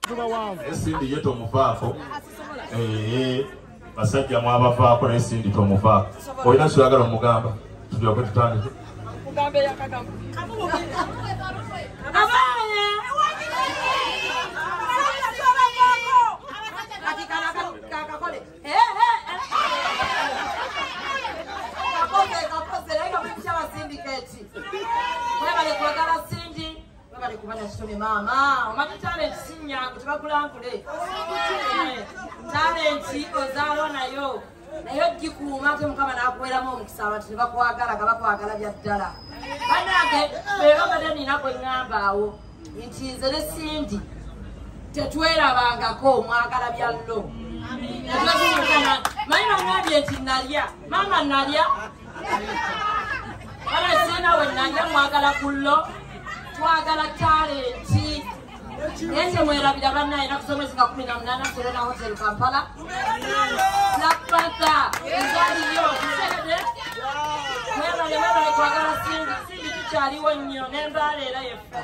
Cindy yeto mufaako. Basajja mwabavaako ne Cindy tomuvaako. Olina ky'oyagala omugamba. Tulyoke tutandike. Mugambe yakagamba. Mama, omanya talent sinyangu tebakulankule. Talent ozaalo nayo. Nayo gikuuma ate Mukama n'akuweeramu omukisa abantu ne bakwagala nga bakwagala bya ddala. Bannange beera badde nina kwe ŋŋamba awo nti nze ne Cindy tetwerabangako mwagala bya llo. Manyi bangambye nti nalya. Mama nalya. Wala sina we nalya mwagala ku llo. Twagala talenti. Nese mwerabira bannaye nakusomesa nga 18 Serena Hotel Kampala. Black Panther ezaliyo kusede. Mwebale kwagala Cindy tukyaliwo nnyo n'embaala era yeffe.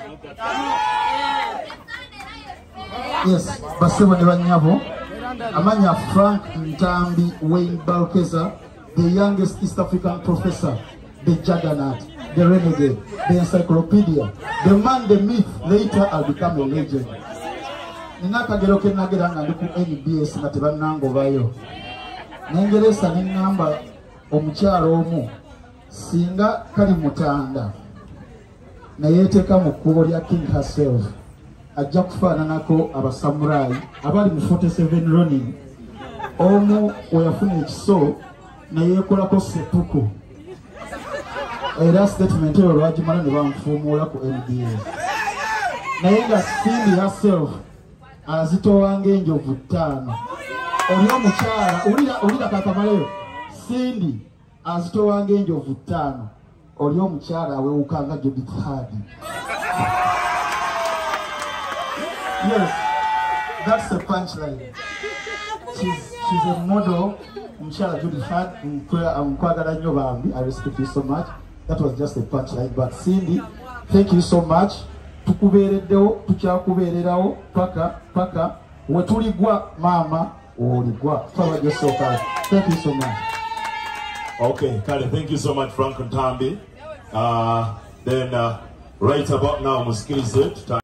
Yes, basebo ne bannyabo. Amanya Frank Ntambi Wayne Balkeza, the youngest East African professor, the juggernaut, the renegade, the encyclopedia, the man, the myth. Later I'll become a legend. Ninakagero ke nagera nga ndiku NBS nga tebannangobayo. Nengeresa n'engamba omukyalo omu singa kali mutanda nayeteeka mu kkubo lya King herself ajja kufaananako abasamurayi abali mu 47 Ronin. Omu weyafuna ekiso nayeekolako seppuku. Era statement eyo lwagimala ne banfuumuula ku NBS. Naye nga Cindy herself azitowanga enjovu 5. Oli omukyala olira kakamaleyo. Cindy azitowanga enjovu 5. Oli omukyala awewukanga Judith Hardy. Yes, that's the punchline. She's a model. Omukyala Judith Hardy. Nkwagala nnyo bambi. I respect you so much. That was just a punchline. But Cindy, thank you so much. Tukubeereddewo, tukyakubeererawo paka wetuligwa mama oligwa. Thank you so much. Okay, Kale, thank you so much, Frank Ntambi. Then right about now, musikilize